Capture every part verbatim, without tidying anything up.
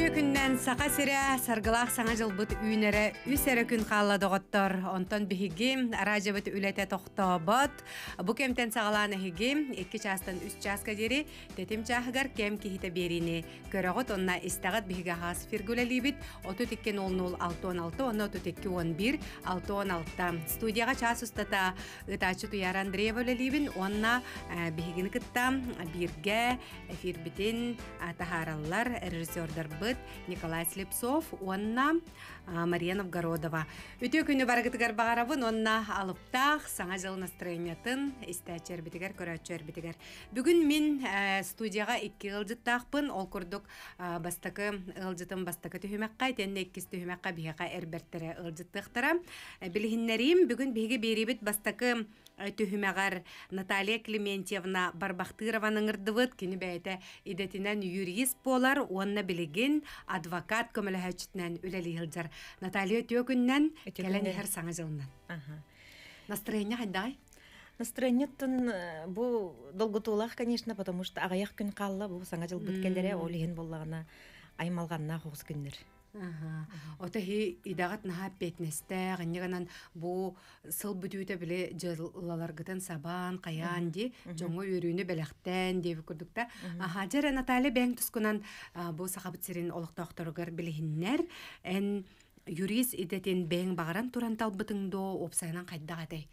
Үтү күннен сақа сире саргылақ саңа жылбыт үйнері үсері күн қалады ғоттор. Онтон бігігім аражабыт үләте тоқтабыт. Бұ кемтен сағаланы хигім екі частан үс частқа дері тетім чағығар кем кейті беріне. Көріғыт онна істағыт бігі ғас фиргулелі отыз iki ноль ноль алты он алты, онна отыз iki он bir алты он алты. Студияға час ұстата ұтачы туяр Андреева өлелі онна бігігіні күттам бірге эфир бітін тахаралар режиссердар быт Николай Слепцов, онна Мария Новгородова. Үтө күні барғытығар бағарабын, онна алыптақ, саңа жыл настроениятын, істәчер бітігер, көрәтчер бітігер. Бүгін мен студияға екі ылжыттақпын, ол күрдік бастықы ылжытын бастықы түйімәққа, тәнне еккіз түйімәққа бейіға әрбәрттері ылжыттықтыра. Білігінлерім, бүгін бейге беребет бастықы түйімәғар Наталья Клементьевна Барбақтырованың ұрдывыд, кені бәйті идетінен юрист болар, онна білеген адвокат көмілі үләлі ғылжар. Наталья төкіннен кәлән әр саңа жылынан. Настроение қайдай? Настроение тын бұл долгутулақ, конечно, потому что ағаяқ күн қалла бұл саңа жыл бүткелдері олеген болағына аймалғанна қоғыз күндер. Ота хи идағат наға петнесті, ғаннығанан бұл сыл бүтуіті біле жылаларғытын сабан, қаян де, жоңы өріні бәліқтен деп күрдікті. Жәрі Наталья бәң тұскынан бұл сақабыт сирин олықтақтырғыр білігіннер, ән юрист идетін бәң бағаран туран талбытыңды опсайынан қайдақ әдей.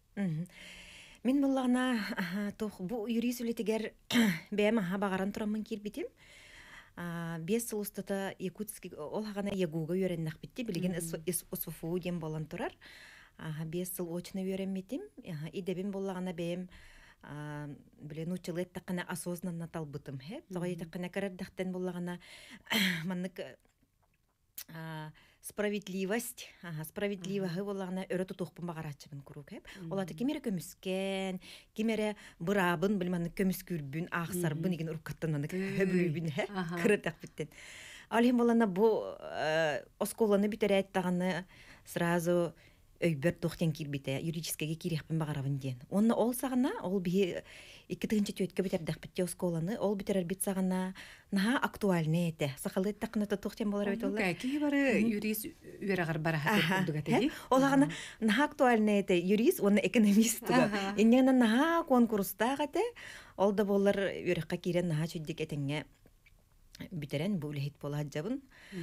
Мен бұлағына бұл юрист үлетігер бәм бағаран турамын кербетім. Бес сыл ұстата Якутский ол ғана ягуға үйреннақ бітті, білген ұсуфу дем болан тұрар. Бес сыл очына үйренметім, идебім болағына бәйім білен учылы әттіққана осознанна талбытым. Соға етіққана кәрірдіқтен болағына маннық справедливость, справедливығы болағына өрі тұтуқпын бағаратшыбын күрік. Олаты кемері көміскен, кемері бұрабын, білманы көміскүрбін, ақсарбын, еген ұрқаттан хөбілбін, кірірдіқ біттен. Алхем болағына бұл осколаны бітері әттіғаны сразу өйбір тоқтен кирбіті, юридическеге кирекпін бағарабын ден. Оны ол сағына, ол бі екі тігінші төтке бітердіқ бітте осколаны, ол бітер әрбіт сағына наға актуальны әті. Сақалы әттіққынаты тоқтен болар өйті олар. Кәкі бары юрист үйрағар бара хатыр күрдігі. Ол ағана наға актуальны әті юрист, оны экономист тұға. Еннен наға конкурстақ әті, ол да болар үйраққа керен наға чөйдік әтіңе бітерен бұл үлхет бола жабын.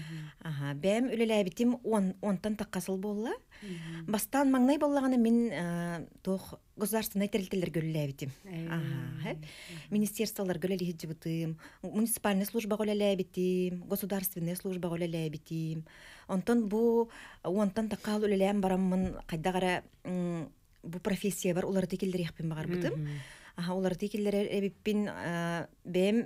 Бәм үлелі әбітім онтан таққасыл болла. Бастан маңнай боллағаны мен тоқ государственный терилтелер гөлі әбітім. Министерстволар гөлі әбітім, муниципальный служба гөлі әбітім, государственный служба гөлі әбітім. Онтан бұл онтан таққал үлелі әм барамын қайдағара бұл профессия бар, олар текелдер еқпен бағар бұтым. Олар текелдер әбіппен бәм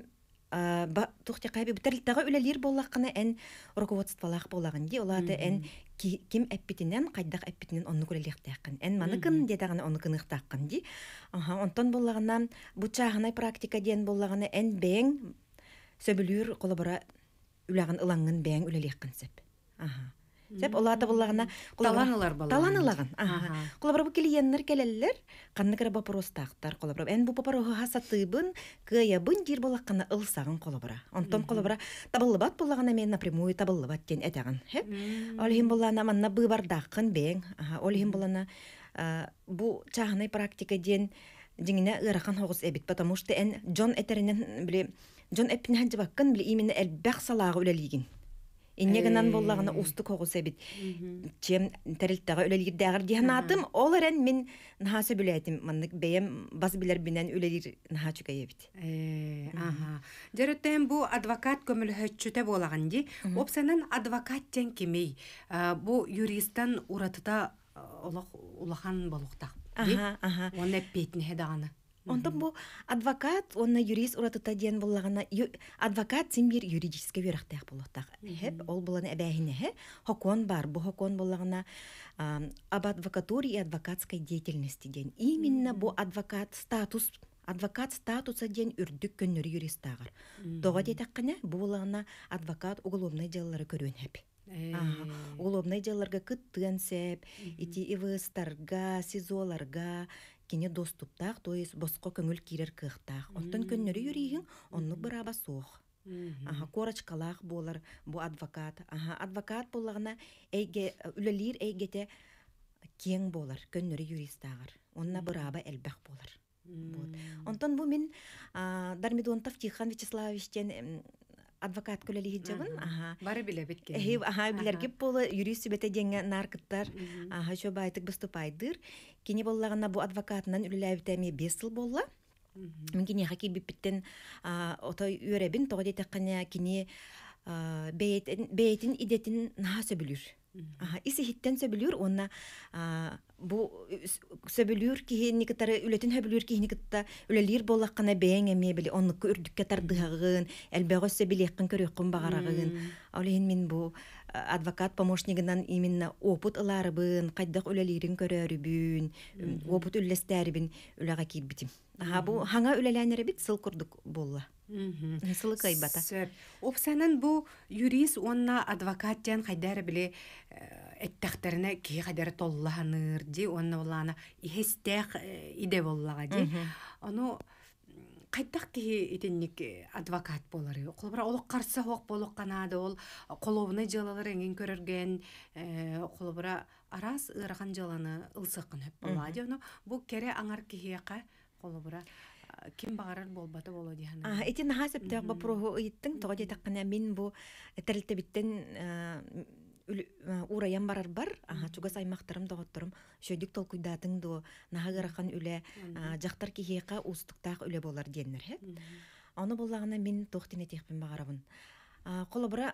Тухте қайбы бұтарлықтағы өлелер болаққына ән руководстволақ болағын де, олады ән кем әппетінен, қайдақ әппетінен оны көрелектіқін. Ән манықын дедағына оны кынықтақын де. Онтан болағына, бұтшағынай практика ден болағына ән бәң сөбілер қолы бұра үлағын ұлаңын бәң өлелеқін сөп. Сәп, олады болағына таланылар болағын. Таланылағын. Қолы бұра бұл келиенлер келелілер, қаннығыра бапыростақтар қолы бұра. Ән бұл бапырығы хасатыбын, күйабын дер болаққана ұлсағын қолы бұра. Онтан қолы бұра табылы бат болағына мен напрямую табылы бат ден әтәғын. Олығын болағына манна бұбардақын бәң. Олығын болағына бұл чағынай практика ден деңіне ұрақан хоғыз әбет, потому что ән Джон әтерінен біле, Джон әппін хәнжі баққын біле имені әлбәқ салағы өлелеген. Иннегенан боллағына усты коғыз әбет. Чем тәрілттіға өлелер дәғір дейін атым, олар ән мен нағасы біләдім. Маннық бәйім баз білер бінен өлелер наға чүгай әбет. Дәріттен бұл адвокат көмілі хөтчөте болаған де, опсанан адвокаттен кемей, бұл юристан ұратыда ұлақан болуқтақ. Оны әппейтін хедағаны. Онтан бұл адвокат, оны юрист ұратыта ден болағына, адвокат сен бір юридическе верақтақ болуқтақ. Ол боланы әбәйіне, хокон бар, бұл хокон болағына об адвокатуре и адвокатской деятельности ден. Именно бұл адвокат статус, адвокат статуса ден үрдік көннері юристағыр. Тоға детаққына, бұл болағына адвокат уголовный делалары көрін әп. Уголовный делаларға күттіген сәп, ити ивыстарға, сизоларға, кене доступтақ, то есть босқо көңіл керер кықтақ. Оттан көннері юрейін, оны бұраба соқ. Аха, корочкалах болар бу адвокат. Аха, адвокат боллагына эйге үлелир эйгете кең болар, көннөрү юристагар. Онна быраба элбэх болар. Вот. Онтон бу мен Дармидонтов Тихон Вячеславовичтен адвокат көлели хиджабын. Аха. Бары биле биткен. Эхи, аха, билерге болы юрист сүбете денге наркыттар. Аха, шо байтык выступайдыр. Кини боллагына бу адвокатынан үлеләбитәме бес жыл болла. Мен кини хаки биппеттен отой үйребин тоғы детеккане кини бейтин идетин наха сөбүлүр. Аха, иси хиттен сөбүлүр, онна бу сөбүлүр ки никтары үлетин хөбүлүр ки никта үлелир боллаккана бең эме биле оннукка үрдүккө тардыгын, элбегө сөбүлеккин көрөккүн багарагын. Олен мен бу адвокат помощнигинан именно опыт ыларыбын, кайдак үлелирин көрөрүбүн, опыт үллестәрибин үлага кирбитим. Аха, бу хаңа үлеләнере бит сыл курдук болла. Сылы кайбата. Опсанан бу юрист онна адвокат ден хайдары биле эттәхтерне ки хайдары толлаханыр ди, онна боллана ихестех иде боллага ди. Ону кайдак ки итинник адвокат болары. Колбара олук карсы хок болук канады ол колобуна жылалар эңин көрөрген, колбара арас ыраган жыланы ылсыкын хөп болла ди. Ону бу кере аңар кихияка колбара ким багарар болбата боло дияна. А, эти нахасыптак бапроху ыйттың тоға детаққана мен бу тәрілтебіттен ураян барар бар, аха, чугас аймақтарым доғыттырым, шөйдік толкуйдатын до нахагарақан үлі жақтар кихейқа устықтақ үлі болар денер, хеп. Оны болағына мен тоқтин етекпен бағарабын. Қолы бұра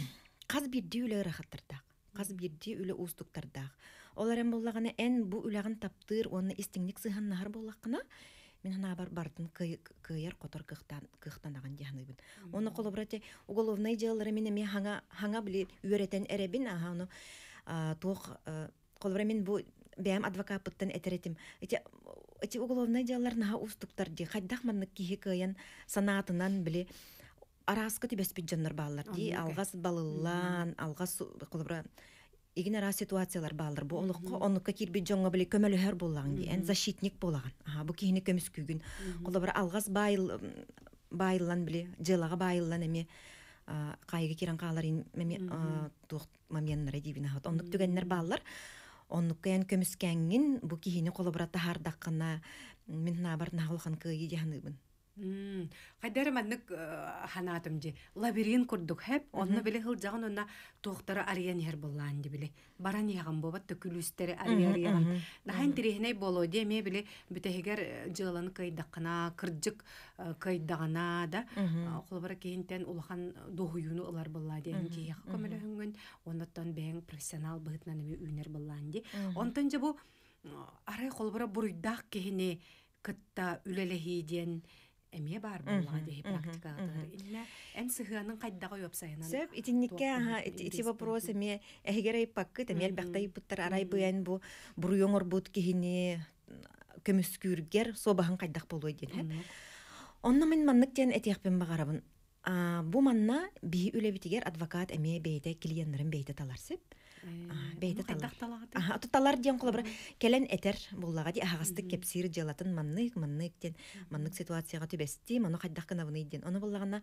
қаз бірді үлі ырақаттырдақ, қаз бірді үлі устықтардақ. Оларен болағына ән бу үліғын таптыр, оны истіңнік сыған нахар болақына, мен хана бар бартын кыяр котор кыхтан кыхтанаган жахныбын. Оны колобрате уголовный делары мене мен ханга ханга били үйрөтен эребин, аха, оны тох колобра мен бу бәм адвокаттан этеретим. Эти эти уголовный делалар наха устуктар ди, хаддах манны кихи кыян санатынан били араска тибеспит жаннар баллар ди, алгас балыллан, алгас колобра Игене раз ситуациялар балдар. Бу олукка онукка кирби жоңго биле көмөлөһөр боллаган ди. Эн защитник боллаган. Аха, бу кийини көмүскүгүн. Коло бир алгас байыл байыллан биле, жылага байыллан эме кайгы кирен каларын эме тук моментнары дибин хат. Онук түгеннер баллар. Онукка эн көмүскәнгин бу кийини коло бир тахардаккана мен набар нагылган кыйы жахныбын. Хайдары маннык ханатым ди. Лабиринт курдук хеп, онны биле хылжаган онна тоқтары ариян хер боллан ди биле. Баран яган бобат да күлүстери арияр яган. Нахан тирихне боло ди ме биле бүтегер жылан кайдаккана, кыржык кайдагана да. Колбара кейинтен улахан дохуюну ылар болла ди. Энки яг көмөлөһүнгөн, оннотон бең профессионал быгытнан эме үнер боллан ди. Онтон же бу арай колбара буруйдак кехине кытта үлелехиден эме бар болла ди практикалар. Инне эн сыгынын кайдагы ёпсайынан. Сөп итинникке аха ити вопрос эме эгерей паккы темел бактай буттар арай быян бу буруйоңор бут кихини көмүскүргер собахан кайдак болой ден. Онна мен маннык тен этекпен багарабын. А бу манна би үлебитигер адвокат эме бейте клиентлерин бейте талар сөп. Бейте талар. Аха, туталар ден колобра келен этер буллага ди агастык кепсир жалатын маннык маннык тен маннык ситуацияга түбести, маны кайдак кына буны ден. Оны буллагана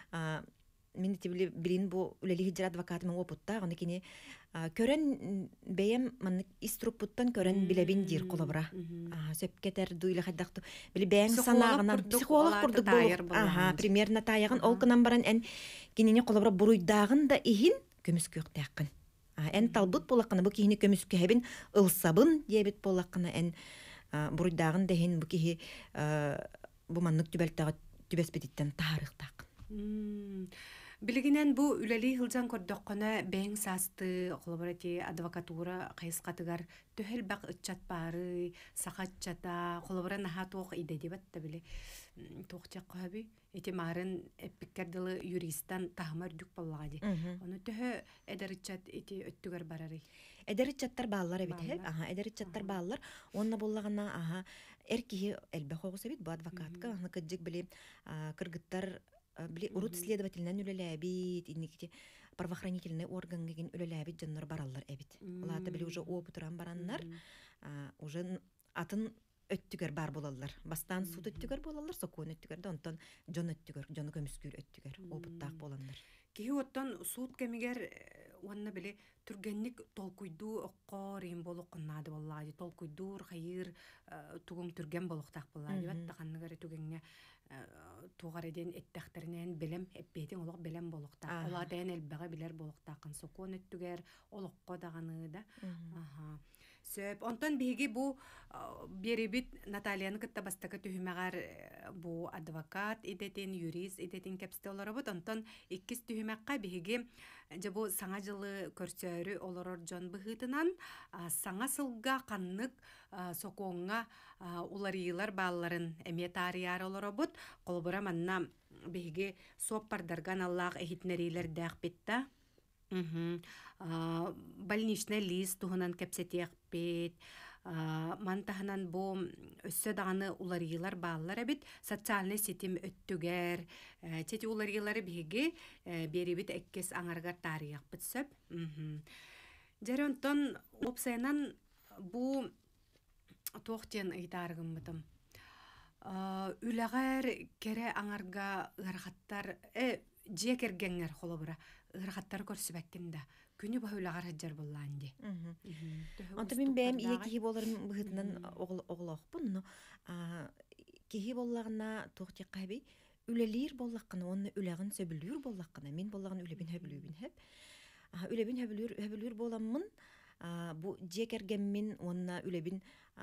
мен тибли билин бу үлели хиджар адвокатымын опутта, аны кини көрөн бейем маннык инструктуттан көрөн билебин дир колобра. Аха, сөпкетер дуйла кайдакту били бең санагынан психолог курдук бул. Аха, примерно таяган ол кынан баран эн кинини колобра буруйдагын да ихин көмүскөк таккын. Эн талбыт болаққана бұ кейіні көміскі әбін ұлсабын дебет болаққана эн бұрыдағын дәхен бұ кейі бұ маннық түбәлттағы түбәспедеттен таарықтақ. Билигинен бу үлели хылжан көрдөккөне бең састы колоборати адвокатура кайыскатыгар төһел бак ытчат бары сахатчата колобора нахаток иде дебатта биле токчак каби эти марын эпиккердылы юристтан тахмар дүк боллагади. Оны төһө эдеричат эти өттүгөр барары. Эдеричаттар баалар эбит хеп. Аха, эдеричаттар баалар. Онна боллагана аха эрки элбе когуса бит бу адвокатка аны кыджык биле кыргыттар били урут следовательнен үлеләбит, инникти правоохранительный орган ген үлеләбит жаннар бараллар эбит. Улата били уже опытыран бараннар, уже атын өттүгөр бар болалар. Бастан суд өттүгөр болалар, сокуон өттүгөр да онтон жон өттүгөр, жону көмүскүр өттүгөр. Опуттаак боландар. Кихи оттон суут кемигер уанна биле түргенник толкуйду оккор им болук кыннады боллаади. Толкуйдур хайыр тугун түрген болуктаак боллаади. Батта ханныгары түгенге тугар еден эттахтеринен белем эппетин олок белем болуктаак. Олатен элбеге билер болуктаакын сокуон өттүгер олокко даганы да. Аха. Сөп онтон биги бу берибит Натальяны кытта бастакы түһүмәгәр бу адвокат идетин, юрист идетин кепсте олоробут. Онтон иккис түһүмәккә биги же бу саңа жылы көрсөрү олорор жон быһытынан саңа сылга каннык сокуонга уларыйлар бааларын эме тарыяр олоробут. Колбура манна биги соппардарган Аллах эхитнерилер дәхпитта. Угу. Больничный лист туһунан кепсетиякпит. Мантаханан бу өссө даганы уларыйлар баалар бит социальный сетим өттүгер. Чети уларыйлары биги берибит эккес аңаргар тарыякпыт сөп. Угу. Жаронтон опсайнан бу тоқтен ыйтаргын бытым. Үләгәр кере аңарга ырхаттар э жекергеңер холобура ырхаттар көрсүбәккинда күнү бу үләгәр хаҗар булланды. Онта мин бәм ие кихи боларын быһытынан оглохпун, но кихи боллагына тохти каби үлелир боллаккына онны үләгән сөбүлүр боллаккына мин боллагын үлебин хөбүлүбин хөп. Үлебин хөбүлүр хөбүлүр боламмын. Бу жекергеммин онна үлебин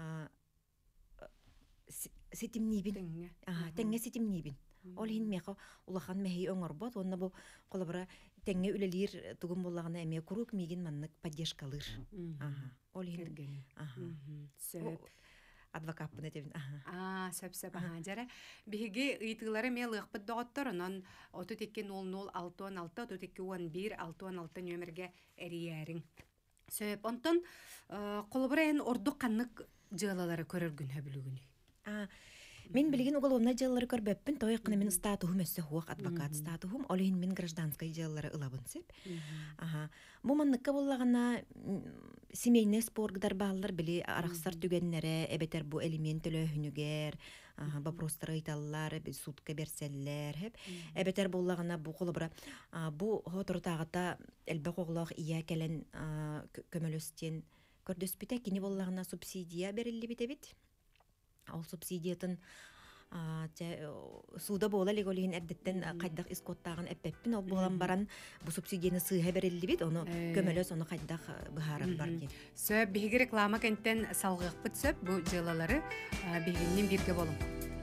сетимнибин. Ага, теңге сетимнибин. Ол хин меха улахан мехи оңорбот, онна бу колобура теңге үлелир тугун боллагына эме курук мигин маннык поддержкалыр. Ага. Ол хин. Ага. Сөп адвокат бу нетебин. Ага. А, сөп-сөп ага жара. Биги ыйтылары ме лыгпыт доготтор, онон отуз эки ноль ноль алты он алты отуз эки он бир алты он алты нөмерге эриярин. Сөп онтон колобура эн ордук каннык жыалалары көрөргүн хөбүлүгүн. А, мен билген уголовный делалары көрбөппүн, той кына мен статухум өссө хуак адвокат статухум, олин мен гражданская делалары ылабын сеп. Ага. Бу манныкка боллагана семейный споргдар баалар били араксар түгеннере, эбетер бу элемент өлөһүнүгер, ага, вопростар ыйталлар, судка берселлер, хеп. Эбетер боллагана бу колобура бу хотортагыта элбе коглох ия келен көмөлөстен көрдөспүтэ кини боллагана субсидия берилли битебит. Ол субсидиятын суда бола леголин эрдеттен кайдак искоттагын эппеппин ол болан баран бу субсидияны сыйга берилди бит, оны көмөлөс оны кайдак быхарак бар ди. Сөп биги реклама кенттен салгыкпыт сөп бу жылалары бигинин бирге болун.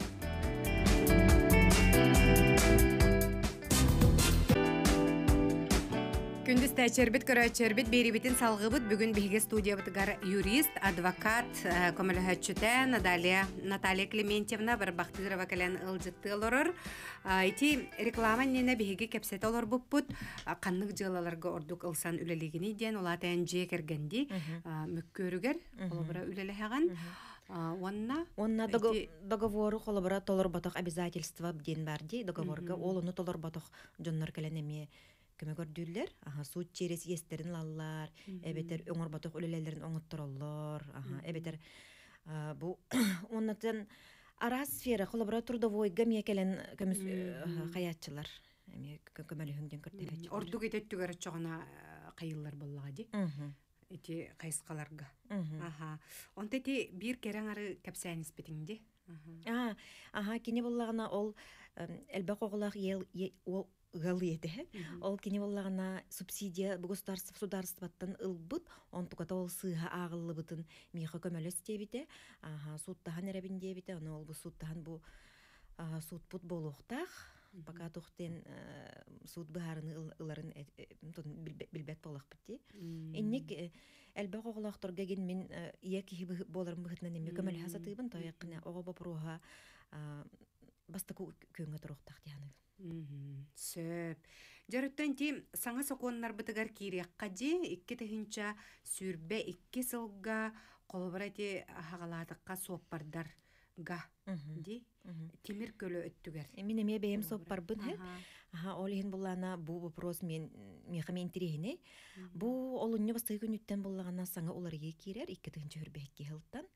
Күндүз тәчербит көрөчербит берибитин салгыбыт бүгүн биге студиябытыгар юрист, адвокат, көмөлөһөччүтэ Наталья Наталья Клементьевна бір бактырова келен ылжытты олорор. Ити реклама нене биге кепсет олор буппут, каннык жылаларга ордук ылсан үлелигини ден улатан жекергенди, мүккөрүгер, олобура үлелехаган. Онна онна договору холобура толор баток обязательства ден барди, договорга ол ону толор баток жоннор келен эме көмөгөрдүллер, аха суд через естерин лаллар, эбетер оңор баток үлелелерин оңоттороллор, аха эбетер бу оннан ара сфера холобура трудовой гамия келен көмөс хаятчылар, эме көмөлүһүндөн көртөбөт. Ордук этеттүгөр чогона кайыллар боллагади. Эти кайскаларга. Аха. Онтети бир керең ары кепсәнис битинди. Аха. Аха, кини боллагана ол элбе коголак ел ол галыйды. Ол кини боллагана субсидия государство сударстваттан ылбыт, онтуката ол сыйга агыллыбытын миха көмөлөс дебите. Аха, суттахан эребин дебите, аны ол бу суттахан бу судпут болуктак. Пока тухтен суд баарыны ыларын билбет болак битти. Инник элбе коголакторга ген мен ия кихи боларын быхытнан эме көмөл хасатыбын тоякына ого бопруга баста көңгө туруктак дияны. Сөп. Жарыттан тим саңа сокуоннар бытыгар кириякка же икки техинча сүрбе икки сылга колоборати хагалатыкка соппардар га ди темир көлө өттүгер. Мен эме бейем соппарбын хе. Аха, ол ен буллана бу вопрос мен меха мен тирехине. Бу олуння басты күнүттен буллагана саңа олар ие кирер икки техинча хүрбе икки хылтан.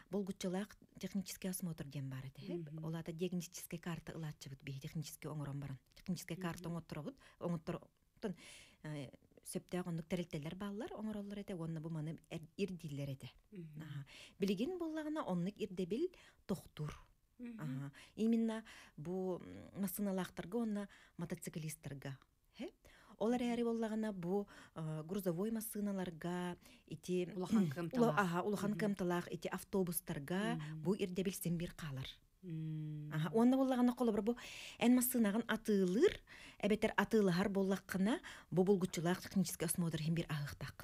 болгуччулаак технический осмотр дем бар эте. Олата диагностическая карта ылаатчыбыт бии технический оңорон баран. Техническая карта оңотторобут, оңоттортон сөптөк ондук терилтелер баллар оңороллор эте, онна бу маны ирдиллер эте. Билигин боллагына оннук ирдебил тохтур. Именно бу машиналактарга, онна мотоциклисттерга. Олар әри боллагына бу грузовой машиналарга, ити улахан кымталак, ити автобустарга бу ирдебил симбир калар. Онна боллагына колобур бу эн машинагын атылыр, эбетер атылыхар боллаккына бу булгучулак технический осмотр химбир агыктак.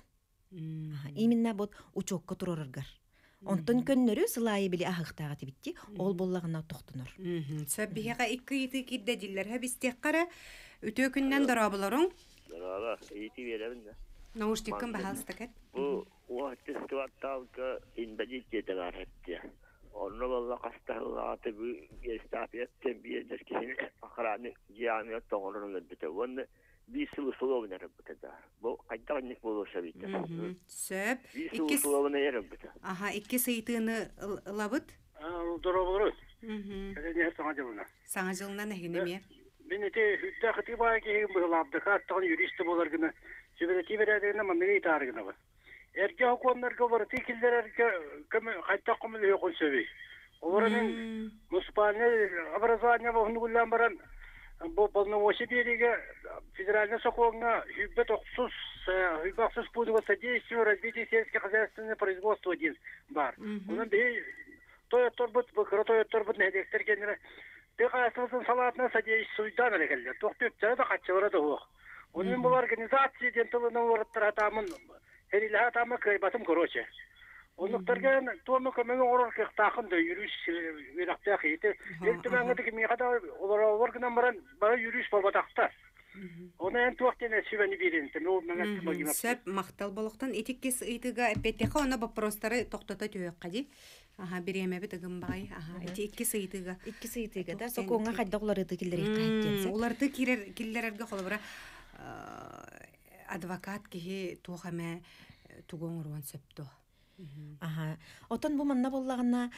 Именно бу учокко турарыргар. Онтон көннөрү сылайы били агыктага тибитти, ол боллагына токтонор. Сөббиһега икки ити кидде диллер хабистек кара үтө күннен дарабыларың. Дараба, ити беребин да. Наушниккан бахалстакет. Бу уаттыстыватталка инбадиттетегар хетти. Онно болла кастаылааты бу естапиеттен биедеркесин акыраны жиамият тоңолорун өдбүтө. Онны бисыл условно работает. Бу кайдагынник болуша бите. Сөп. Бисыл условно работает. Ага, икки сыйтыны лабыт? А, дорогой. Мм. Это саңа жылына. Саңа жылына нехинеме? Мен эти хүтта хатыбай ки булабды каттан юрист болар гына. Сөбелети берәдегенә мәмләкәт тарыгына бар. Эргә хукумнарга бар тикилләргә кем кайтта кымыл юкын сөби. Оларның муниципальный образование булган баран бу полномочия федеральный соколга хүбет оксус хүбаксыз пудова содействие развитию сельскохозяйственного производства один бар. Онан бе той торбут бакыра торбут не дектер генера. Бекасылсын салатына содействие суйдан элегелде. Токтуп жада качылары да ок. Onun bu organizasyon dentalını uğrattır hatamın heriyle hatamı kaybatım koruyacak. Onluklarken tuğmu kamını uğrarken takın da yürüyüş verakta kıyıtı. Eltümenge de kimi kadar organan baran bana yürüyüş balbatakta. Onu en tuğaktene süveni birin. Söp maqtal boluktan etikkes itiga epeteka ona baprostары тоқтата түйек қади. Ага, береме бит ыгым багай. Ага, эти икки сыйтыга. Икки сыйтыга да соконга кайда уларды килдер иккайтенсе. Уларды кирер киллерерге холобра адвокат кихи тухаме тугоңурун сөптө. Ага. Отон бу манна боллагана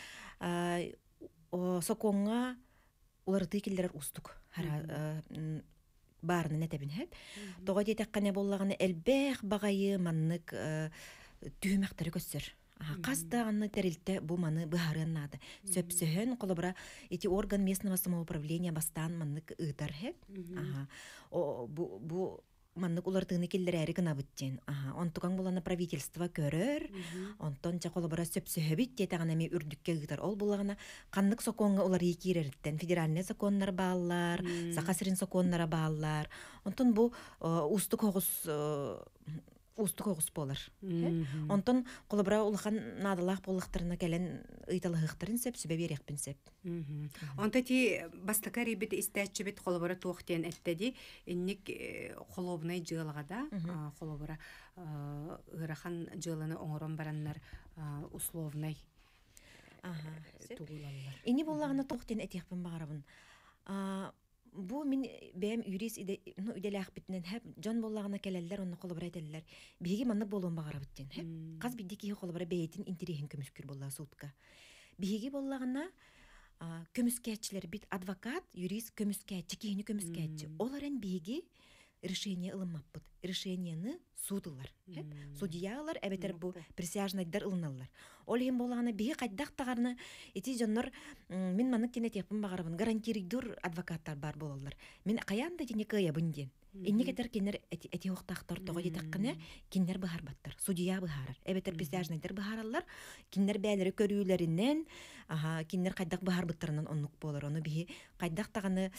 соконга уларды киллер устук. Хара баарны нетебин хеп. Тога детеккане боллаганы элбех багайы маннык түймәктәре көссөр. Каста анны терилте бу маны быһарыннады. Сөпсөһөн колобра эти орган местного самоуправления бастан маннык ытар хеп. Ага. О бу бу маннык улардыны киллерәре гына биттен. Ага. Онтуган буланы правительство көрөр. Онтон жа колобра сөпсөһөбит детаган эми үрдүккө ытар. Ол булагана каннык соконга улар икирерден федеральный законнар баалар, сакасырын законнара баалар. Онтон бу устук огус устук огус болар. Онтон колобра улахан надалах боллактарына келен ыйталыктарын сеп сүбе берекпин сеп. Онта ти бастакари бит истәчче бит колобра токтен эттеди. Инник холобнай жылагада колобра ырахан жыланы оңорон бараннар условнай. Ага. Ини боллагына токтен этекпин багарабын. Бу мин бем юрист иде ну иделах битнен хеп жон боллагына келеллер онны колобра этеллер. Биги манны болон багара биттен хеп. Каз бидики колобра бейтин интерехин көмүскүр болла сутка. Биги боллагына көмүскәчлер бит адвокат, юрист көмүскәчи, кийини көмүскәчи. Оларын биги решение ылынмаппыт. Решениені судылар. Судьялар әбетер бу присяжныйдар ылыналар. Ол ем болағаны биги қайдақ тағарны эти жоннор мен манық тене тепін бағарабын. Гарантиридур адвокаттар бар болалар. Мен қаянда тене кыябын ден. Инне кетер кенер эти оқтақтар тоға детаққыны кенер бұхар баттар. Судья бұхарар. Әбетер присяжныйдар бұхаралар. Кенер бәлері көрүлерінен кенер қайдақ бұхар бұттарынан оннық болар. Оны биги қайдақ тағаны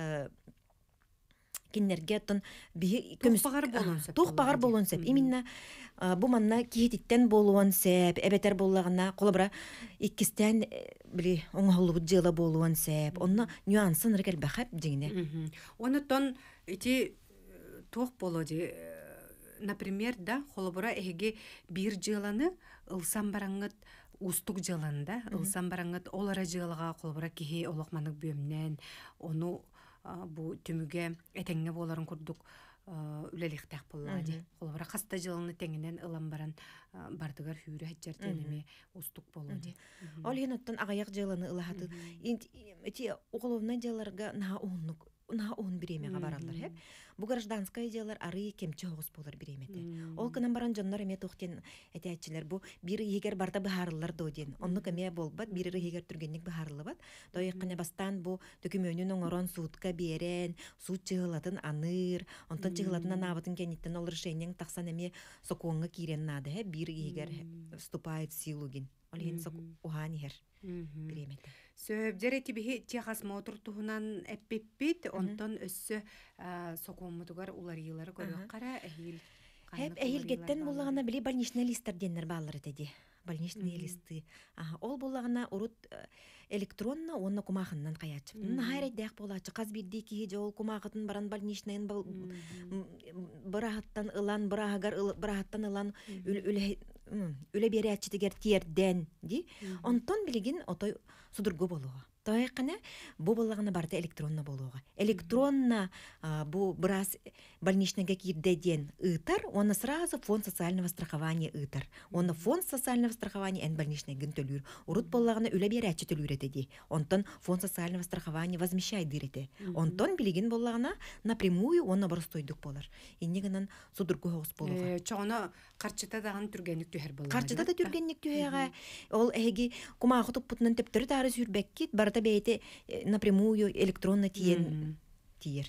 киннерге тон би көмүспагар болон сеп. Тухпагар болон сеп. Именно бу манна киһититтен болуан сеп, эбетер боллагына колобра иккистен били оңголубут жыла болуан сеп. Онна нюансын рекел бахап дигине. Оны тон ити тух болоди. Например, да, колобра эге бир жыланы ылсам бараңыт устук жыланда, ылсам бараңыт олара жылага колобра кихи олокманык бөмнен, ону бу түмүге этеңге боларын курдук үлелихтах боллади. Холбара хаста жылыны теңинен ылан баран бардыгар хүрү хаҗар тенеме устук болоди. Ол ен оттан агаяк жылыны ылахаты. Эти уголовный деларга на оннук на он биремега баралар хеп. Бу гражданская делар ары кемче хогус болар биремете. Ол кынан баран жоннор эме тохтен этечилер бу бир егер барда бахарлар доден. Оннук эме болбат бир егер түргенник бахарлыбат. Тояккана бастан бу төкүмөнүн оңорон суутка берен, суут чыгылатын аныр, онтон чыгылатын анабытын кенеттен ол решениең таксан эме сокуңга кирен нады хеп бир егер вступает в силу ген. Ол ен сок уханихер биремете. Сөбдер этибихи техас мотор туһунан эппиппит, онтон өссө сокууммутугар улар йылары көрөк кара эхил. Хеп эхил геттен буллагана били больничный листтер деннер баалар эти. Больничный листы. Ага, ол буллагана урут электронна онна кумахыннан каячып. Нахайрай дәк болачы каз бидди ки жол кумахытын баран больничныйын барахаттан ылан барагар барахаттан ылан үле үле берәчи дигер тиерден ди. Онтон билигин отой судургу болуга. Тояккана бу буллагана барда электронна болуга. Электронна бу брас больничныйга кирдеден ытар, оны сразу фонд социального страхования ытар. Оны фонд социального страхования эн больничныйгын төлүр. Урут боллагана үле берәчи төлүр эти. Онтон фонд социального страхования возмещает дирете. Онтон билигин боллагана напрямую оны борстойдук болар. Иннигенен судургу хогус болуга. Чоно карчыта даган түргенник түһәр болар. Карчыта да түргенник түһәгә. Ол эги кумахытып путнан тептер тары сүрбеккит барда бейте напрямую электронно тиен тиер.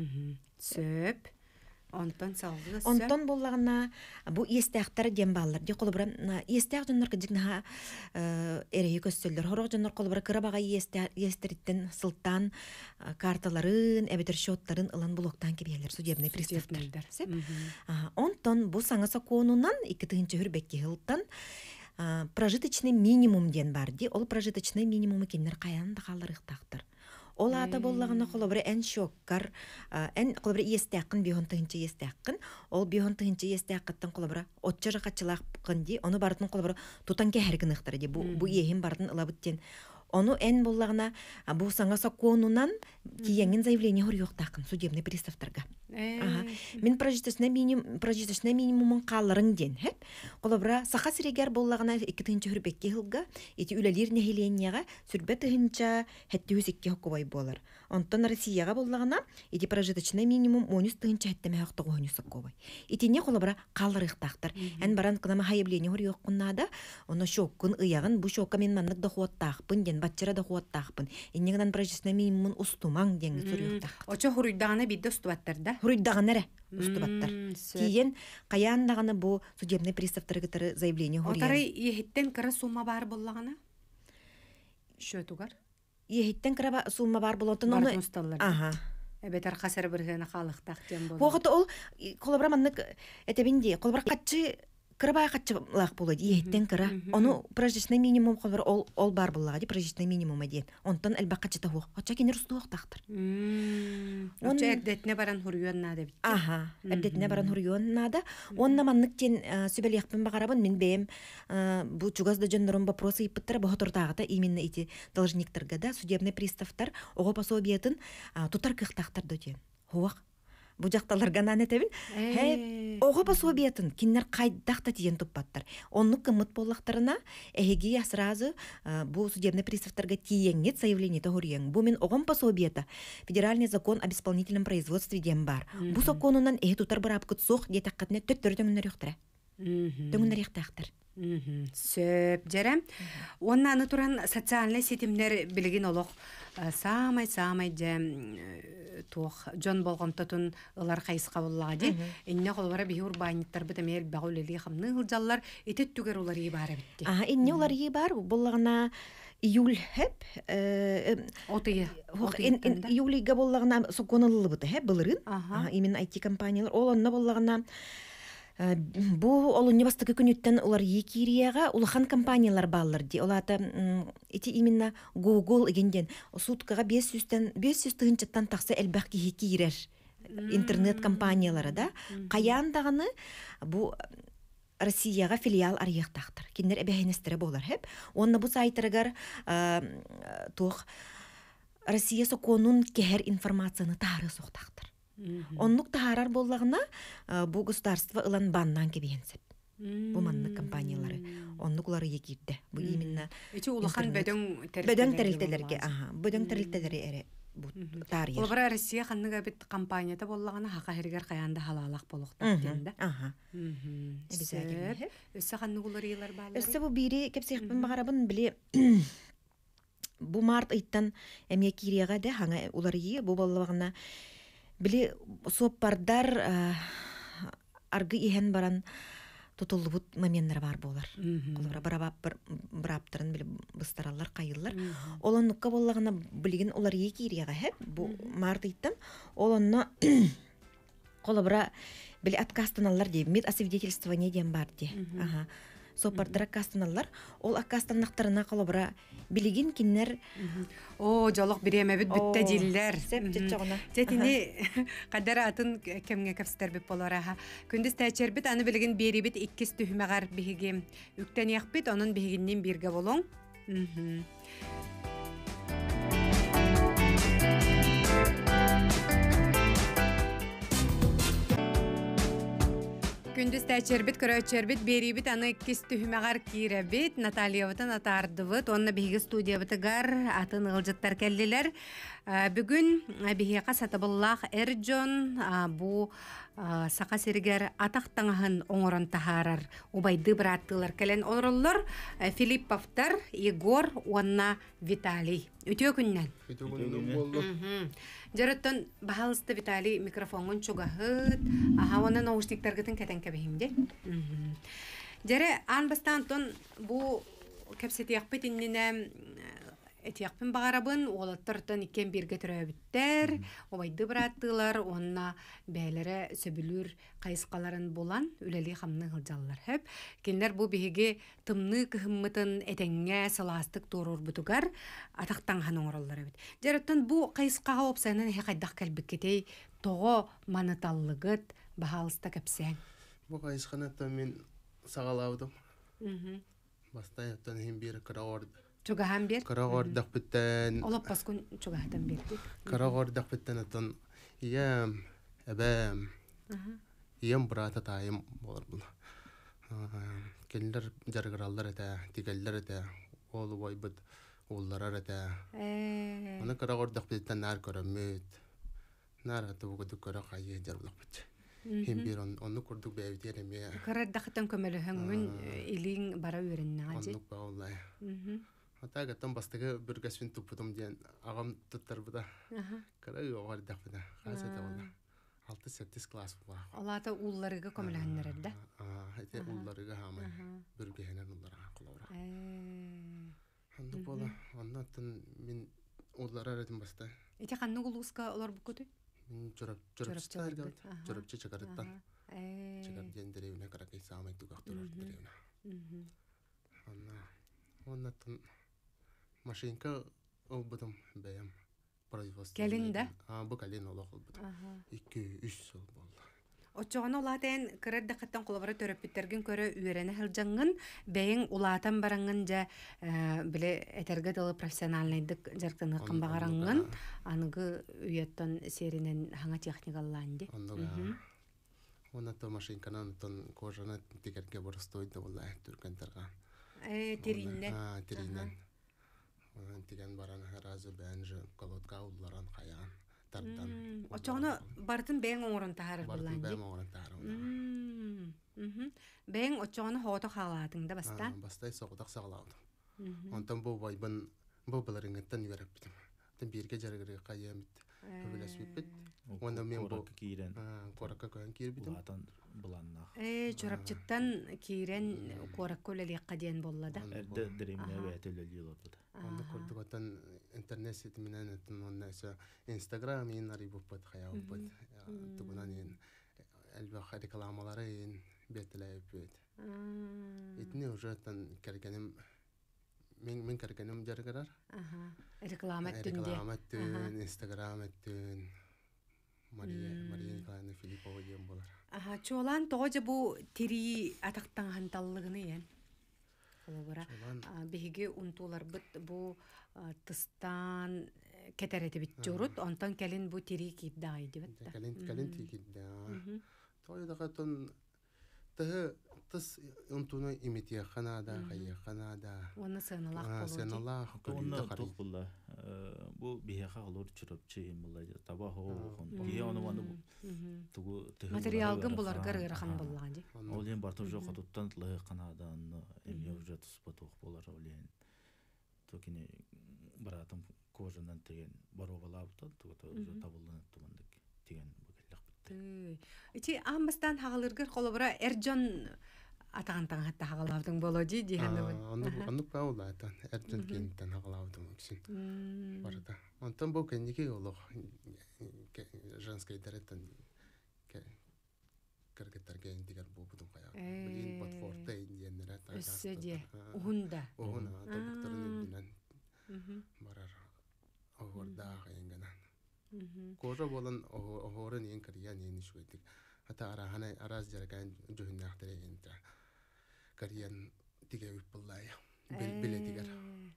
Сөп. Онтон салгы сөп. Онтон боллагана бу естәхтәр дембаллар. Ди колбара естәх жоннор кыжыкна эреге көссөллөр. Хорог жоннор колбара кырабага естә естериттен сылтан карталарын, эбетер счеттарын ылан блоктан кебелер судебный приставтар. Онтон бу саңа соконунан икки тыгынчы хүрбекке хылтан прожиточный минимум ден бар ди. Ол прожиточный минимумы кинер каян да калырыктактыр. Ол ата боллагына колобра эн шоккар, эн колобра естәккын бион тыгынчы естәккын. Ол бион тыгынчы естәккыттан колобра отчара качылаккын ди. Оны бартын колобра тутан кехергин ыктыр ди. Бу бу ехим бартын ылабыттен. Ону эн боллагына бу саңа соконунан киеңин заявление хор юктакын судебный приставтарга. Ага. Мен прожиточный минимум прожиточный минимумын калларын ден, хеп. Колобра саха сирегер боллагына икки тыгынчы хүрбекке хылга, эти үлелер нехиленияга сүрбе тыгынча хетти хүсикке хоккубай болар. Онтон Россияга боллагына эти прожиточный минимум он үч тыгынча хеттеме хоктого он үч соккубай. Эти не колобра каллырыктактыр. Эн баран кынама заявление хор юккуннада, ону шоккун ыягын бу шокка мен маннык да хуаттакпын ден баччара да хуаттакпын. Иннигенен прожиточный минимумун устумаң ден сүрүктак. Очо хуруйдаганы бидде устубаттар да. Хуруйдаганы устубаттар. Тиен каяндаганы бу судебный приставтарыгытары заявление хуриян. Отары ехиттен кыра сумма бар боллагана? Шөтугар? Ехиттен кыра сумма бар болотун ону. Ага. Эбетер касыр биргени калыктак дем болду. Вогото ол колобра маннык этебинди, колобра катчы кырбай катчылак болот, ехиттен кыра. Ону прожиточный минимум колобра ол ол бар боллага ди прожиточный минимум аден. Онтон элбак катчыта хук. Оча кинер устуктактыр. Оча эрдетне баран хуруйонна деп. Ага, эрдетне баран хуруйонна да. Онна маннык тен сүбелиякпын багарабын мен бем бу чугазда жоннорун вопросы иппиттер бохотурдагыта именно эти должниктерге да судебный приставтар ого пособиятын тутар кыктактар доден. Хуак бу жакталарга нан этебин. Хеп ого пособиятын киннер кайдакта тиен туппаттар. Онну кымыт боллактарына эги сразу бу судебный приставтарга тиеңет заявление тохурьяң. Бу мен огон пособията. Федеральный закон об исполнительном производстве дем бар. Бу законунан эги тутар барап кытсох детаккатне төттөр төңүнөр юктара. Төңүнөр юктактар. Сөп жерем. Оннаны туран социальный сетимдер билген олох самай-самай же туох жон болгонтотун ылар кайыска боллагы. Инне колбара бихи урбаниттар битемел багулели хамны ылжаллар этет түгер улар ибара битти. Ага, инне улар ибар боллагына июль хеп отые. Июльга боллагына соконылы бите хеп былырын. Именно ай ти компаниялар ол онна боллагына бу олун небастыгы күнүттен улар екирияга улахан компаниялар баллар ди. Олата эти именно Google игенден суткага беш жүздөн беш жүз тыгынчаттан такса элбакки екирер интернет компаниялары да. Каяндаганы бу Россияга филиал арыяктактыр. Киндер эбехенестери болар хеп. Онна бу сайттаргар тох Россия соконун кехер информацияны тары соқтақтыр. Оннук тахарар боллагына бу государство ылан баннан кебиенсеп. Бу манны компаниялары. Оннук улары егирде. Бу именно Эти улахан бөдөң бөдөң терилтелерге, аха, бөдөң терилтелери эре бу тарыйыр. Олбара Россия ханныга бит компанията боллагына хака хергер каянда халалак болуктар денде. Аха. Өссө өссө ханнык улар ыйлар баалар. Өссө бу бири кепсехпин багарабын биле бу март ыйттан эмне кирияга да хаңа улар ии бу боллагына биле соппардар аргы ихен баран тутулбут моменттер бар болар. Олар барабап браптырын биле быстаралар кайыллар. Олоннукка боллагына билген улар ии кирияга хеп бу март ыйттан олонно колобра биле откастаналар ди мед освидетельствование дем бар ди. Ага. Соппардара кастаналар ол акастаннактарына колобра билигин киннер О, жолок биреме бит бүтте диллер. Сеп жечогуна. Жетини кадар атын кемге кепстер бит болораха. Күндүз тәчер бит аны билигин бери бит иккис түһмәгәр биһиге. Үктән як бит анын биһигиннен бирге болоң. Күндүз тәчербит, көрөчербит, берибит, аны иккис түһмәгәр киребит, Наталья бытын атардыбыт, онна биһиге студия бытыгар, атын ылжыттар келлилер. Бүгүн биһига сатабыллах Эрджон, бу сака сиргер атактаңаһын оңорон тахарар, убайды браттылар келен ороллор, Филипповтар, Егор, онна Виталий. Үтө күннән. Үтө күннән болду. Жараттан бахалысты Виталий микрофонун чугаһыт, аха онна наушниктаргытын кетен кебехимде. Жаре ан бастантон бу кепсетиякпит иннене этиякпин багарабын, олаттыртан иккен бирге төрөбүттер, обайды браттылар, онна бәйләре сөбүлүр кайыскаларын булан, үлели хамны хылжаллар хеп. Кенлер бу биһиге тымны кыһыммытын этеңге саластык турур бутугар атактан ханың ороллар бит. Жараттан бу кайыскага опсанан хакайдак калбиккетей того маныталлыгыт бахалыста кепсен. Бу кайысканаттан мен сагалаудым. Бастаяттан хим бир караорд. Чугахан бер? Караордак биттен. Олап баскун чугахтан берди. Караордак биттен аттан иям, эбэм. Иям брата тайым болар бул. Келдер жаргараллар эте, тигеллер эте, ол бойбут улларар эте. Э. Аны караордак биттен нар көрөмөт. Нар аты бугуду көрө кайы жарлак бит. Хим бир онну курдук бэвит эреме. Караддахтан көмөлөһөңүн илин бара үйренне ажы. Оннук баулай. Атагаттан бастыгы бүргәсүн тупудум дигән агам туттар буда. Карай оғардак буда. Хәзер дә алты сегиз класс була. Алата улларыга көмөлөһөннәр да. Аа, әйтә улларыга һаман бүргәһенән улларга кулавра. Анда була, аннан мин уллара редим баста. Ите канны гулуска олар букуты? Мин чорап чорап чыгарган. Чорап чыгараттан. Э. Чыгар дендеревне каракай самай тугактыр деревне. Анна оннан машинка ол бутум бәям производство. Келин да? А, бу келин олох ол бутум. iki üç жыл болду. Очоғын улатен кырырда қаттан қолабара төрөппіттерген көрі үйрені хылжаңын, бәйін улатан бараңын жа біле әтерге дылы профессиональныйдық жарқтан ұққын бағараңын, анығы үйеттен серінен хаңа техникаланды. Ондыға. Онаты машинканан кожаны текерге бұрыстойды олай түркентарға. Териннен. А, териннен. Теген баран разы бәнжі колодка улларан қаян, тардан. Очоғына бартын бәйін оңырын тағарыр Бартын бұланды? бәйін оңырын тағарыр. Бәйін очоғына хоғыты қаладыңда бастан? Бастай соғыдақ сағылауды. Онтан бұл байбын, бұл бұларыңыттан үйеріп бітім. Тен берге жарғыры қайын біт. Өбілес бітпіт. Онда мен бұл қораққа көйін кер бітім. Улатан бұланнақ. Э, чорапчыттан кейрен қораққа өлелеққа дейін боллады. Әрді діреміне бәйті өлелі олапыды. Онда көрдік отан интернет сетіменен әттін онна әсі Инстаграм ең арай бұппыд, қая бұппыд. Тұғынан ең әлбәқ рекламалары ең бетілі өппөд. Етіне уже әттін кәргенім мен кәргенім жарғарар. Реклама әттінде. Реклама әттін, Инстаграм әттін. Мария Николаевна Филиппова ең болар. Чолан тоғыжы бұл тері атақтан ханталлығыны ең. Биһиге унтулар бит бу тыстан кетерети бит жорут, онтон келин бу тири киддай дибет. кален кален тигидда тойдага тон тыгы тыс унтуну имития ханада хайя ханада Оны сыналак болу. сеналах Онна көрүдө тух булла. Бу бияха олор чурупчы им булла. Таба хо хон. Бия оны ваны тугу тыгы. Материалгын буларга ырахан буллаган ди. Олен бартып жок атуттан лы канадан эме уже туспатух булар олен. Токине баратым кожанан деген барогалаптан тугу уже табылган тумандык деген бөгеллек битти. Ити амбастан хагалыргыр колобура Эржон атагантан хатта хагалавдың болоди дигәндә бу. Аны аны паулатан эрден кенттен хагалавдым үксин барда. Онтан бу кенники олох женской даретан кыргыттарга индигер бу будун кая. Билин подфорта индиеннер ата. Өссөдө ухунда. Огона тобуктарын билен барар. Огорда гайнгана. Кожа болан огорын ен кырьян ен ишведик. Ата арахана араз жарган жухнахтер ента. Карьян тиге үппуллай. Биле тигер.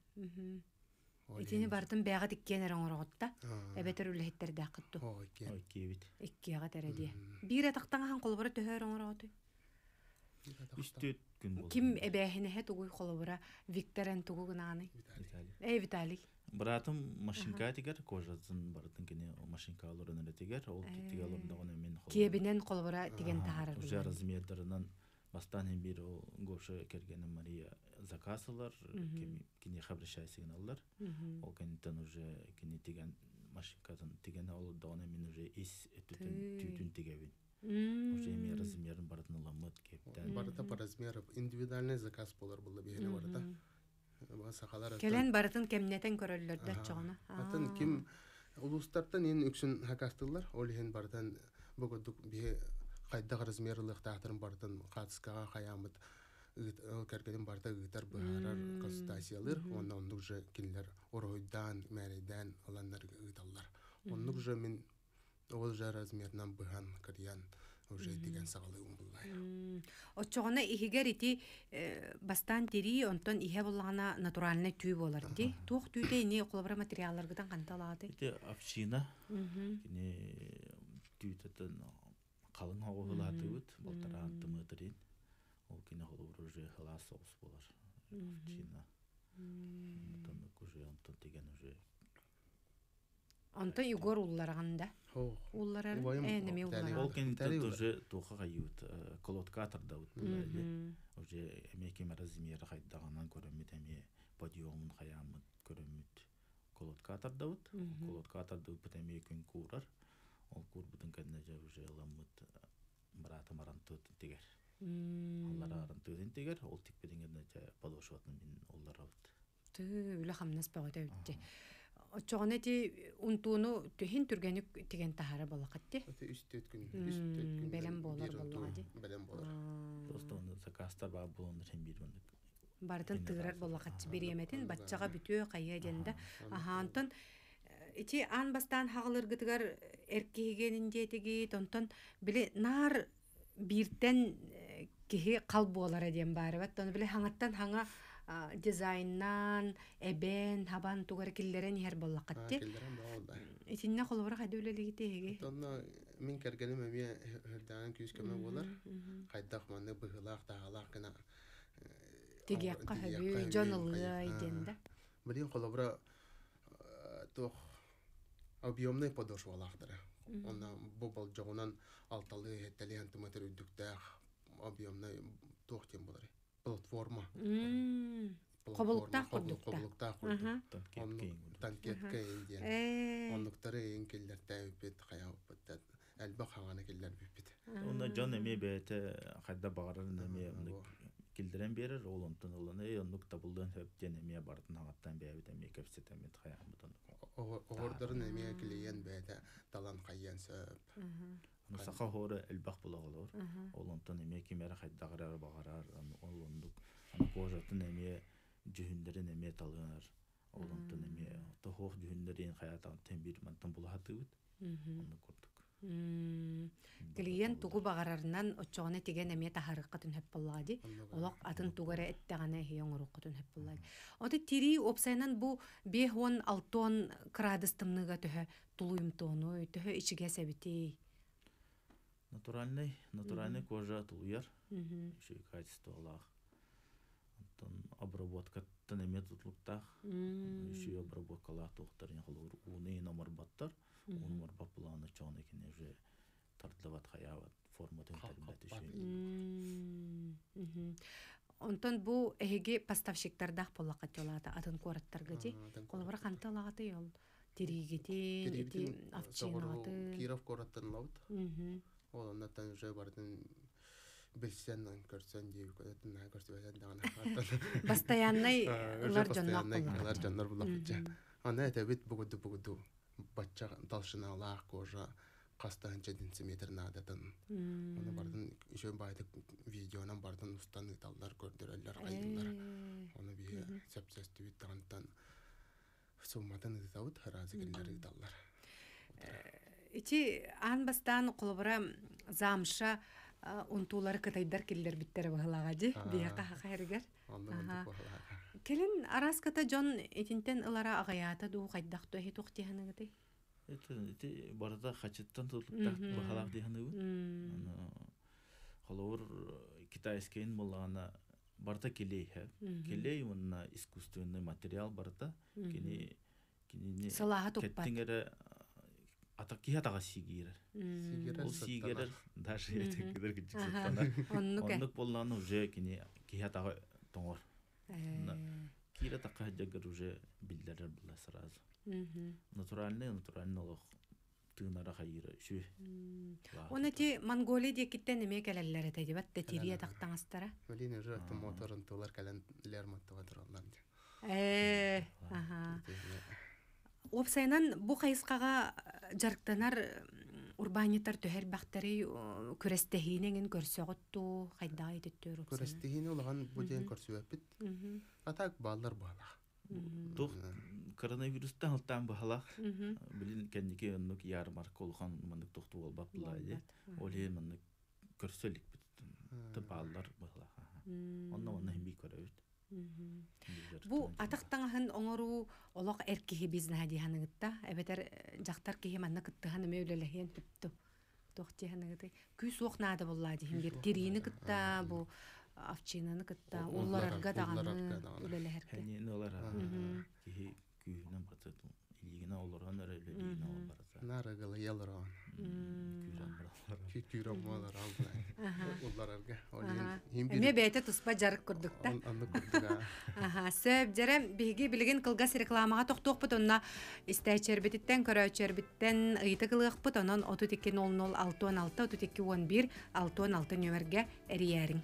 Итини бардым бага диккенер оңорготта. Эбетер үлехтер да кытту. Ой ке. Ой кебит. Иккига тереди. Бир атактан хан колбура төһөр оңорготы. Үстөт күн болду. Ким эбехине хет угуй колбура Викторен тугугнаны. Эй Виталий. Братым машинка тигер кожасын бардын кене машинка алырын эле тигер. Ол тиге алырында гана мен холо. Кебинен колбура тиген таарыр. Уже размердеринен бастан бир гоша кергенин Мария заказылар, кене хабрышай сигналлар. Ол кенттен уже кене тиген машинкадан тиген алырда гана мен уже ис этүтүн түтүн тигебин. Уже эми размерин бардын ламыт кептен. Барда по размеру индивидуальный заказ болар булды бехне барда. Келен бардын кемнетен көрөллөрдө чоғына. Атын ким улустартан ен үксүн хакастылар, ол ен бардан бөгөдүк бие кайда размерлык тахтырын бардан катыскага каямыт кергенин барда ыгытар быхарар консультациялар, онда ондук же кинилер оройдан, мәрейден аландар ыгыталлар. Ондук же мен ол же размернан быхан кырьян уже деген сагалы умбуллай. Очоғына ихигер ити бастан тири, онтон ихе болғана натуральный түй болар ди. Тух түйде не қолабыра материалларгыдан қанталады? Ити овчина, кене түйтетін қалың оғылаты өт, болтара антымыдырин. Ол кене қолабыра уже хала соус болар. Овчина. Онтон уже онтон деген уже. Онтон Егор улларағанда. Улларар әнеме улларар. Ол кенттен уже туха кайют колоткатор өт булайды. Уже эмекеме размер хайдаганан көрөмүт эме подиумун хаямыт көрөмүт. Колоткатор өт. Колоткатор өт эме күн курар. Ол курбутун кенде уже ламыт барата марантыт тигер. Аллар арантыт тигер, ол тикпедингенде подошватын мен оллар өт. Ты үле хамнас багыта өтте. Очоғына ти унтуну түхин түргенік тиген тахары болақатти? Үстет күн, үстет күн. Белем болар болағади? Белем болар. Просто оны закастар бар болондар hem bir бандык. Бардын тыгырар болақатчы береметин, батчаға бүтө қайя денді. Аха, антон, ити ан бастан хағылыргытыгар әркегенінде тегі, онтон, біле, нар биртен кеге қалбу олар әден бары бат, оны біле хаңаттан хаңа дизайннан, эбен, хабан тугар киллерен хер боллақатти. Киллерен болда. Итинне қолыбыра қайды өлелігі тегі? Тонна мен кергенім әме хөрдәнен күйіз көмі болар. Қайдақ маңны бұғылақ, тағалақ кіна. Теге аққа хөбі, жонылы айденді. Білін қолыбыра тоқ объемный подошва алақтыры. Онна бұл жоғынан алталы әттәлі антиметр үддіктәқ объемный тоқ тем болар. Платформа. Қобылықта құрдықта. Қобылықта құрдық. Танкетке индиен. Онлықтары ең келдер тәуіпет, қаяуіпет. Әлбі қағаны келдер бүйпет. Онда жон әме бәйті қайда бағарарын әме келдерен берір, ол онтын оланы, онлық табылдың өптен әме бардың ағаттан бәйбет әме көпсет әме қаяуымыдың. Оғырдарын әме келейен бәйті талан қайян сөп. Сақа хоры әлбақ бұла олар. Ол онтын әме кемері қайдағырар бағарар, ол ондық. Кожатын әме жүхіндерін әме талғанар. Ол онтын әме тұхоқ жүхіндерін қаятан тәмбір мантан бұла хаты өт. Оны көрдік. Клиент тугу багарарынан очоғына теген әме тахарыққатын хөп боллади. Олақ атын тугара әттіғана хейон ұрыққатын хөп боллади. Оты тири опсайнан бу бехон алтон крадыстымныга төһө тулуйм тону, төһө ичиге сәбитей. Натуральный, натуральный кожа тулуяр. Еще и качество олақ. Обработка тәнеме тутлуктах. Еще и обработка лақ туқтарын қолыр. Уны номер баттар. Уны номер бапыланы чоғына кене уже тартылыват хаяват форма төнтәрбәт үші. Онтон бу эһиги поставщиктардах поллақат жолата атын кораттарга ди. Қолыбыр қанты лағаты ел. Теригети, эти овчинаты. Киров кораттан лаут. Ол оннаттан уже бардын билсеннен көрсен дейбі көтетін нәй көрсебесен дағына. Постоянный лар жоннақ болар. Лар жоннар болар бітче. Ана әтәбет бұгыды-бұгыды батча талшына лақ кожа қастағын сантиметр надатын. Оны бардын еще байды видеонан бардын ұстан ыталдар көрдірелер қайдылар. Оны бейі сәп-сәсті биттағантан сумматын ытауыт харазы келдер ыталдар. Ити ан бастан қолыбыра замша унтулары кытайдар келдер биттері бағылаға ди. Бияқа хақа әрігер. Келін араската жон етінтен ылара ағаята ду қайдақты әйт оқтияны ғыдай? Это барда хачеттан тутлуктах бахалах диханы. Холовор китайскейн болана барда келей ха. Келей онна искусственный материал барда. Кини кини салаха туппат. Кеттингере атакия тага сигир. Ол сигер даже это кидер кичсаттана. Оннук болланы уже кини кия тага тоңор. Кира така жагыр уже билдерер була сразу. Натуральный, натуральный лох. Тыгнара хайыры шү. Оны те Монголия декиттен эме келелер этеди бат тетирия тактаңастара. Малина же моторын толар каленлер маттыга туралар. Э, аха. Опсайнан бу кайыскага жарыктанар урбанитар төһөр бактары көрестехинен көрсөгөттү кайда айтыттыр опсайнан. Көрестехин улаган бу ден көрсөбөт. Атак балдар бала. Тух коронавирустан алтан бахала. Билин кеннике оннук ярмарка колхан мындык тохту болбап булайды. Оле мындык көрсөлүк бүттүн. Табаллар бахала. Онна онна химби көрөбүт. Бу атактаңын оңору олок эркиһи бизнес хадиһаныгытта эбетер жактар киһи манна кыттыһаны мөөлелехен түптү. Тохтиһаныгыты күс окнады буллады химбир тирини кытта бу овчинаны кытта улларга даганы үлелехерге. Хани нолара киһи күйнәм батыту. Илигина олоран өрелелигина олбарса. Нарагыл ялран. Күйрәм малар алды. Улларга. Эме бәйте туспа жарык күрдүктә. Анны күрдүк. Аха, сөп жерем биги билген кылгас рекламага токтоқпут онна истәчербиттен көрөчербиттен ыйты кылыкпут онон отуз эки ноль ноль алты он алты отуз эки он бир алты он алты нөмерге эриярин.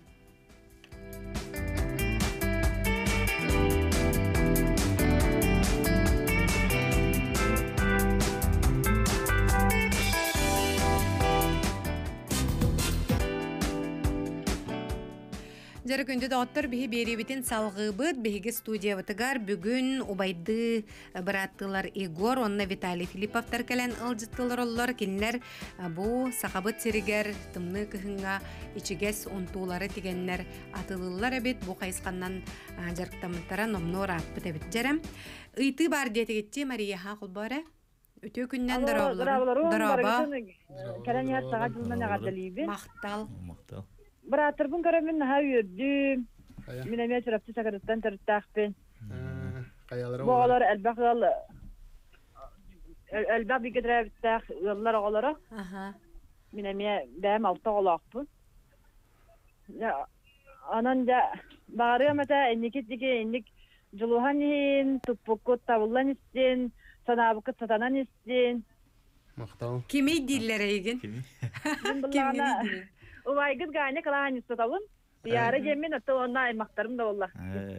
Жары күнді доктор биһи берибитин салгыбыт биһиги студия бытыгар бүгүн убайды быраттылар Игор, онна Виталий Филипповтар келен ылжыттылар оллар кинлер бу сахабыт сиригер тымны кыһынга ичигес унтуулары тигеннер атылылар эбит бу кайысканнан жарыктамыттара номнор аппыт эбит жарам. Ыйты бар диетигетти Мария Хакулбара. Өтө күннен дарабылар. Дараба. Керенер сага жылман агадалибин. Мактал. Мактал. Братырбын көрөмүн хавюрдүм. Мен эме чырапты сагарыттан тырттакпын. Каялары. Боолар элбакал элбак бигедрәбтак яллар оголора. Аха. Мен эме бәм алты оголакпын. Я анан да бары мата энникет диге энник жылухан туппукут тавуллан истен, санабыкыт сатанан истен. Мактал. Кими диллер эйген? Кими? Кими? Уайгыз гайны калаан истаталын. Яры жемин атты онна аймактарым да болла.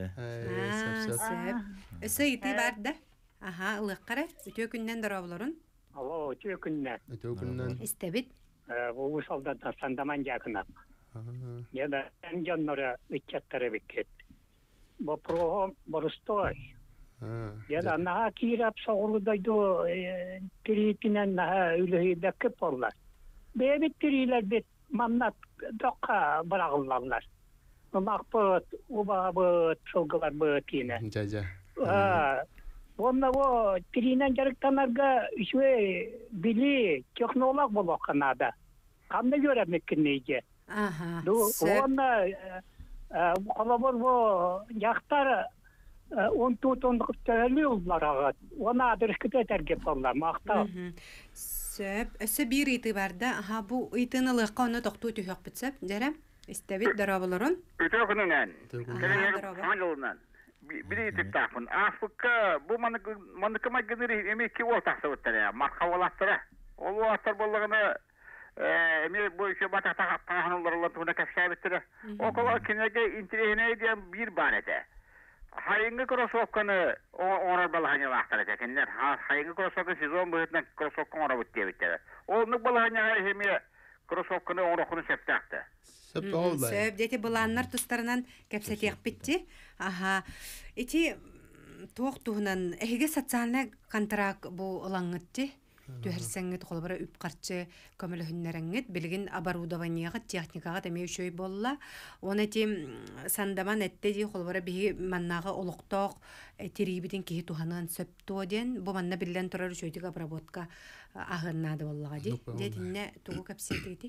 Өсө ити бар да. Аха, ылыккара өтө күннен дарабыларын. Алло, өтө күннен. Өтө күннен. Истебит. Бу солдаттар сандаман жакынап. Я да жоннора үчаттары бекет. Бу програм борустой. Я да на кирап согулдайду трипинен на үлөй бекеп болла. бебиттирилер бит маннат докка барагыллар. Мақпыт, убабыт, сылгылар быт кине. жа жа А, онна во тиринен жарыктанарга үшө били технолог боло канада. Кандай көрөмеккенеге. Аха. Ду Сөп. онна колобор во жактар он төрт ондук төлөй улларга. Она адыркыта тергеп болла макта. Мгм. Сөп. Өсө бир ыйты барда. Аха, бу ыйтынылыкка оны токтуу түйөк битсеп, жарам. Истебит дарабыларын. Өтөкүнүнөн. Төгүн. Ага, дараба. Ханылынан. Бiri tittafın. Afrika bu manık manıkıma gidir emekki oltaqsa öttere. Marka olattara. Ol olattar bolluğunu emi bu işe batak tahanlarla tuna kasabettere. O kadar kinege interehine diyen bir banete. Hayıngı krosokkanı ona balahanya vaxtara tekenler. Hayıngı krosokkanı sezon boyutuna krosokkan ona bittiye bittere. Onu balahanya hemi krosokkanı ona kunu septaktı. Сөп олда. Сөп дети буланнар тустарынан кепсетек битти. Аха. Ити тоқ туһунан эһиге социальный контракт бу ылаңытти. Түһәрсәңгет холбара үп карчы көмөлөһүннәрәңгет билгин оборудованиега техникага демей шөй болла. Оны ти сандаман этте ди холбара биги маннага олукток терибитин кихи туханан сөптө ден бу манна билен турар шөйдик обработка агыннады боллага ди. Детинне тугу кепсетети.